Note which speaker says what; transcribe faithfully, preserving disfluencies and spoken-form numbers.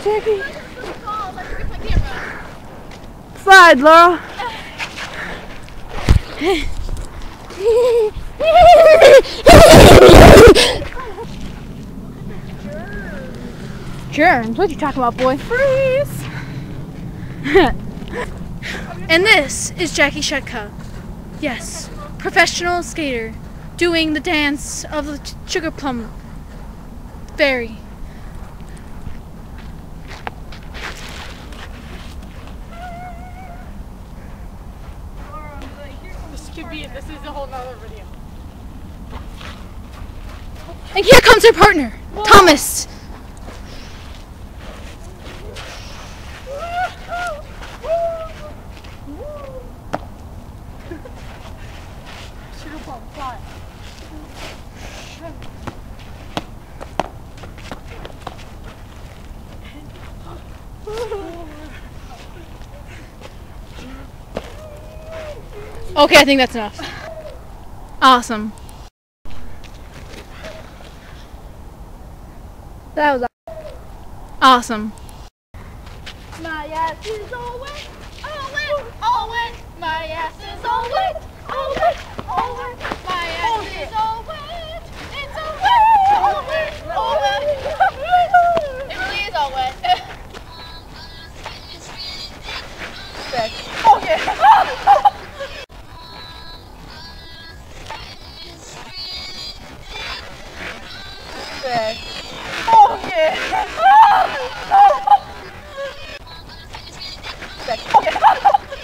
Speaker 1: Jackie. Slide, Laura. Germs? What you talking about, boy? Freeze!
Speaker 2: And this is Jackie Rinkkk. Yes, professional skater doing the dance of the sugar plum fairy.
Speaker 1: This could be it. This is a whole nother video.
Speaker 2: And here comes her partner, Whoa. Thomas.
Speaker 1: Sugar plum, fly.
Speaker 2: Okay, I think that's enough. Awesome.
Speaker 1: That was
Speaker 2: awesome.
Speaker 1: My ass is all wet, all wet, all wet. My ass is all wet, all wet, all wet. My ass is all wet. It's all wet, all wet, all wet. It really is all wet. Oh yeah. Sick.